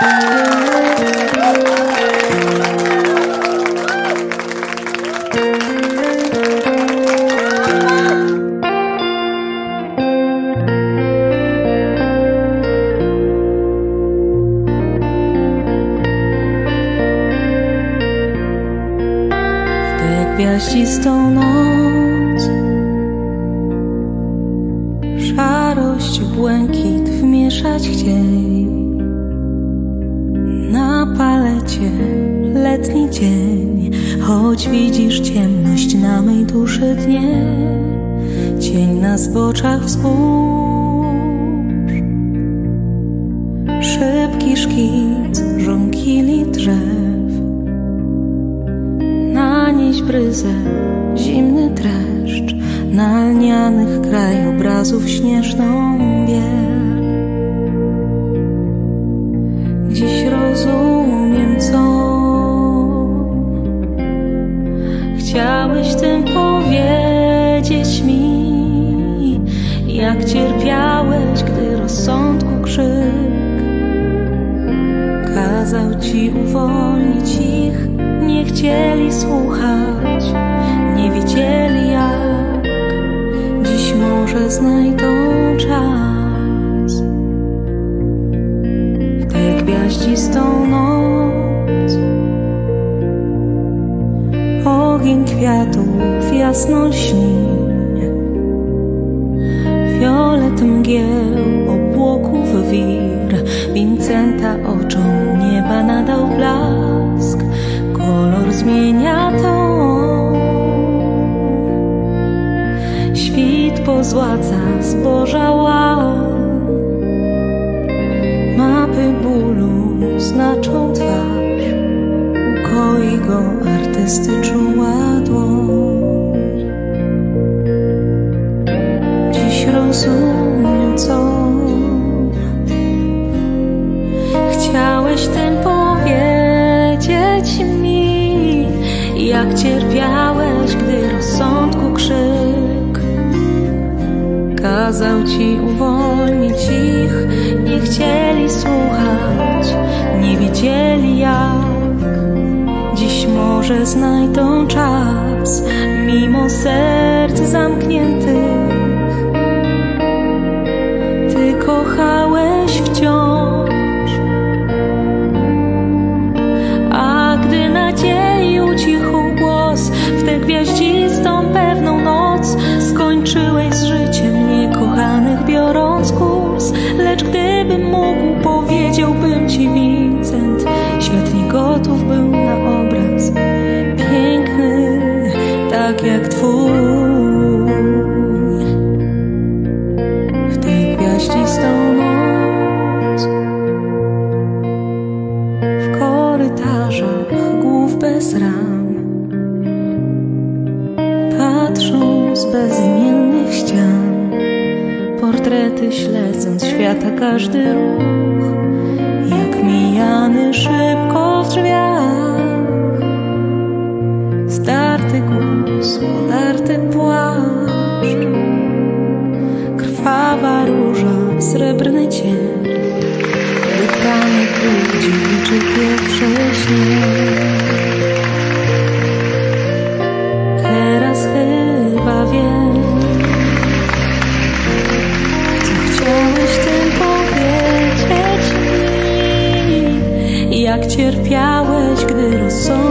Gwiaździstą noc, szarość, błękit wmieszać chciej. Na palecie letni dzień, choć widzisz ciemność na mej duszy dnie. Cień na zboczach wzgórz, szybki szkic żonkili drzew. Nanieś bryzę, zimny dreszcz na lnianych krajobrazów śnieżną biel. Dziś rozumiem, co chciałeś tym powiedzieć mi, jak cierpiałeś, gdy rozsądku krzyk kazał ci uwolnić ich. Nie chcieli słuchać, nie wiedzieli jak. Dziś może znajdą czas. W tę gwiaździstą noc ogień kwiatów jasno lśni. Fiolet mgieł, obłoków wir, Wincenta oczom nieba nadał blask. Kolor zmienia ton, świt pozłaca zboża łan. Mapy bólu znaczą twarz, ukoi go artysty czuła dłoń. Dziś rozumiem, co chciałeś ten powiedzieć mi, jak cierpiałeś, gdy rozsądku krzyk kazał ci uwolnić ich. Nie chcieli słuchać, nie wiedzieli jak. Dziś może znajdą czas, mimo serc zamkniętych. Ty kochałeś wciąż, a gdy nadziei ucichł głos, w tę gwiaździstą pewną noc skończyłeś z życiem niekochanych, biorąc kurs. Lecz gdybym mógł, powiedziałbym ci, Vincent, świat nie gotów był na obraz piękny, tak jak twój. W tę gwiaździstą noc, w korytarzach głów bez ram, patrzą z bezimiennych ścian, portrety śledząc świata każdy ruch, jak mijany szybko w drzwiach. Zdarty głos, podarty płaszcz, krwawa róża, srebrny cień, wytkany kruk dziewiczy pierwsze śnie. Teraz chyba wiem, co chciałeś tym powiedzieć mi, jak cierpiałeś, gdy rozsądek